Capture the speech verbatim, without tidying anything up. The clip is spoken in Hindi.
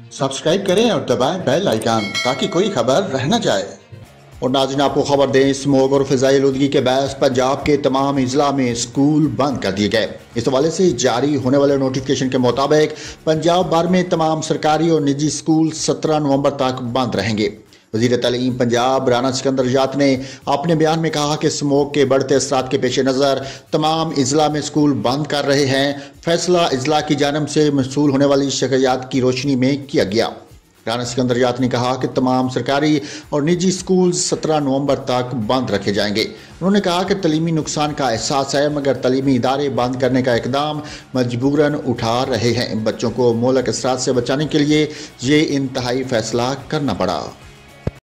सब्सक्राइब करें और दबाएं बेल आइकन ताकि कोई खबर रह न जाए। और नाज़रीन, आपको खबर दें, स्मोग और फ़िज़ाई आलूदगी के बायस पंजाब के तमाम अजला में स्कूल बंद कर दिए गए। इस हवाले से जारी होने वाले नोटिफिकेशन के मुताबिक पंजाब भर में तमाम सरकारी और निजी स्कूल सत्रह नवंबर तक बंद रहेंगे। वज़ीर तालीम पंजाब राना सिकंदर जात ने अपने बयान में कहा कि स्मोक के बढ़ते असरात के पेश नज़र तमाम अजला में स्कूल बंद कर रहे हैं। फैसला अजला की जानब से मसूल होने वाली शिकायत की रोशनी में किया गया। राना सिकंदर जात ने कहा कि तमाम सरकारी और निजी स्कूल सत्रह नवंबर तक बंद रखे जाएंगे। उन्होंने कहा कि तलीमी नुकसान का एहसास है, मगर तलीमी इदारे बंद करने का इकदाम मजबूरन उठा रहे हैं। बच्चों को मोहलक असरात से बचाने के लिए ये इंतहाई फैसला करना पड़ा।